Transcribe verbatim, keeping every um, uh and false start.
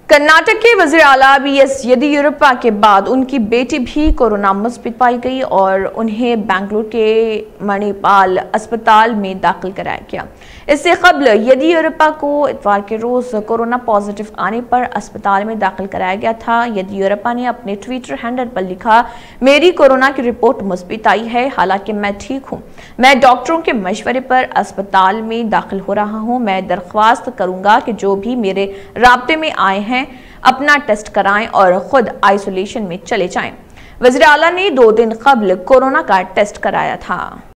कर्नाटक के वज़ीर आला बी एस येदियुरप्पा के बाद उनकी बेटी भी कोरोना मुस्बित पाई गई और उन्हें बेंगलुरु के मणिपाल अस्पताल में दाखिल कराया गया। इससे कबल येदियुरप्पा को इतवार के रोज कोरोना पॉजिटिव आने पर अस्पताल में दाखिल कराया गया था। येदियुरप्पा ने अपने ट्विटर हैंडल पर लिखा, मेरी कोरोना की रिपोर्ट मुस्बित आई है, हालांकि मैं ठीक हूँ। मैं डॉक्टरों के मशवरे पर अस्पताल में दाखिल हो रहा हूँ। मैं दरख्वास्त करूंगा कि जो भी मेरे राब्ते में आए हैं अपना टेस्ट कराएं और खुद आइसोलेशन में चले जाएं। वज़ीर आला ने दो दिन कबल कोरोना का टेस्ट कराया था।